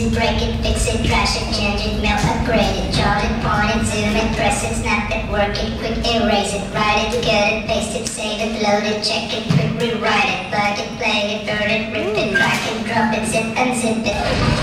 it, break it, fix it, trash it, change it, melt, upgrade it, charge it, point it, zoom it, press it, snap it, work it, quick erase it, write it, cut it, paste it, save it, load it, check it, quick rewrite it, plug it, play it, burn it, rip it, drag it, drop it, zip, unzip it.